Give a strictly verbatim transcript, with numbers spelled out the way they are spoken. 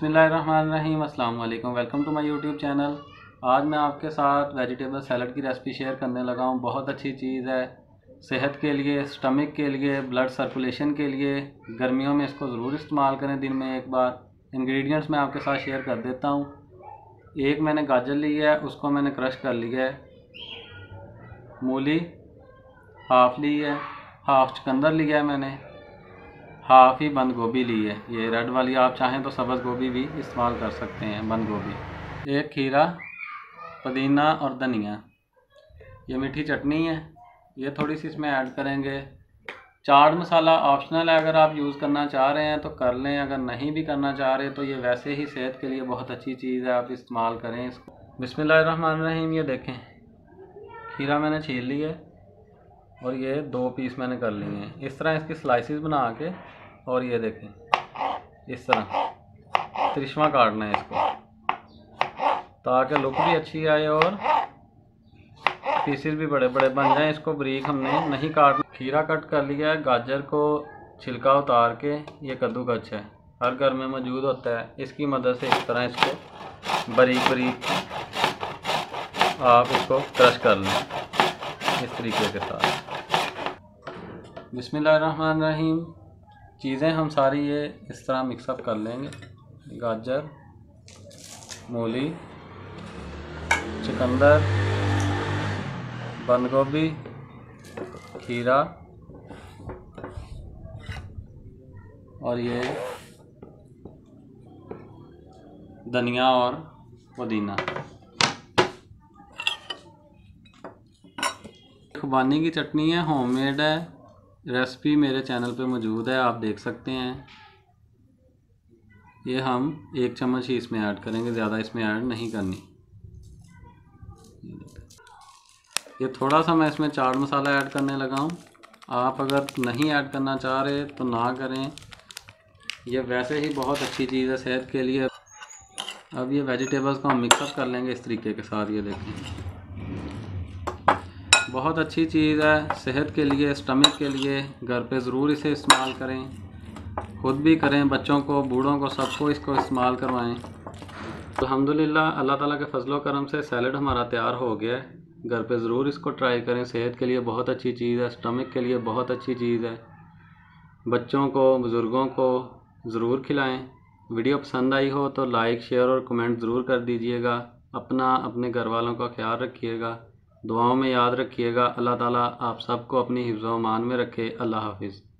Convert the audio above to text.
बिस्मिल्लाहिर्रहमानिर्रहीम, अस्सलाम वालेकुम। Welcome to my YouTube channel. आज मैं आपके साथ वेजिटेबल सैलड की रेसिपी शेयर करने लगा हूँ। बहुत अच्छी चीज़ है सेहत के लिए, स्टमक के लिए, ब्लड सर्कुलेशन के लिए। गर्मियों में इसको ज़रूर इस्तेमाल करें, दिन में एक बार। इंग्रेडिएंट्स मैं आपके साथ शेयर कर देता हूँ। एक मैंने गाजर ली है, उसको मैंने क्रश कर लिया है। मूली हाफ ली है, हाफ चुकंदर लिया है मैंने, हाफ ही बंद गोभी ली है। ये रेड वाली, आप चाहें तो सब्ज़ गोभी भी इस्तेमाल कर सकते हैं, बंद गोभी। एक खीरा, पुदीना और धनिया। ये मीठी चटनी है, ये थोड़ी सी इसमें ऐड करेंगे। चाट मसाला ऑप्शनल है, अगर आप यूज़ करना चाह रहे हैं तो कर लें, अगर नहीं भी करना चाह रहे तो ये वैसे ही सेहत के लिए बहुत अच्छी चीज़ है, आप इस्तेमाल करें इसको। बिस्मिल्लाहिर्रहमानिर्रहीम। ये देखें, खीरा मैंने छील ली है और ये दो पीस मैंने कर लिए हैं। इस तरह इसकी स्लाइसिस बना के, और ये देखें इस तरह तिरछा काटना है इसको, ताकि लुक भी अच्छी आए और पीसेस भी बड़े बड़े बन जाएं। इसको बारीक हमने नहीं काटना। खीरा कट कर लिया है। गाजर को छिलका उतार के, ये कद्दूकस है, हर घर में मौजूद होता है। इसकी मदद से इस तरह इसको बारीक बारीक आप इसको क्रश कर लें इस तरीके के साथ। बिस्मिल्लाहिर्रहमानिर्रहीम। चीज़ें हम सारी ये इस तरह मिक्सअप कर लेंगे। गाजर, मूली, चुकंदर, बंद गोभी, खीरा और ये धनिया और पुदीना। खुबानी की चटनी है, होममेड है। रेसिपी मेरे चैनल पे मौजूद है, आप देख सकते हैं। ये हम एक चम्मच ही इसमें ऐड करेंगे, ज़्यादा इसमें ऐड नहीं करनी। ये थोड़ा सा मैं इसमें चाट मसाला ऐड करने लगा हूँ। आप अगर नहीं ऐड करना चाह रहे तो ना करें, ये वैसे ही बहुत अच्छी चीज़ है सेहत के लिए। अब ये वेजिटेबल्स को हम मिक्सअप कर लेंगे इस तरीके के साथ। ये देखें, बहुत अच्छी चीज़ है सेहत के लिए, स्टमक के लिए। घर पे ज़रूर इसे इस्तेमाल करें, खुद भी करें, बच्चों को, बूढ़ों को, सबको इसको इस्तेमाल करवाएं। अल्हम्दुलिल्लाह, अल्लाह ताला के फजलो करम से सैलड हमारा तैयार हो गया है। घर पे ज़रूर इसको ट्राई करें, सेहत के लिए बहुत अच्छी चीज़ है, स्टमक के लिए बहुत अच्छी चीज़ है। बच्चों को, बुज़ुर्गों को ज़रूर खिलाएँ। वीडियो पसंद आई हो तो लाइक, शेयर और कमेंट ज़रूर कर दीजिएगा। अपना, अपने घर वालों का ख्याल रखिएगा, दुआओं में याद रखिएगा। अल्लाह ताला आप सबको अपनी हिफ्ज़ व अमान में रखे। अल्लाह हाफिज़।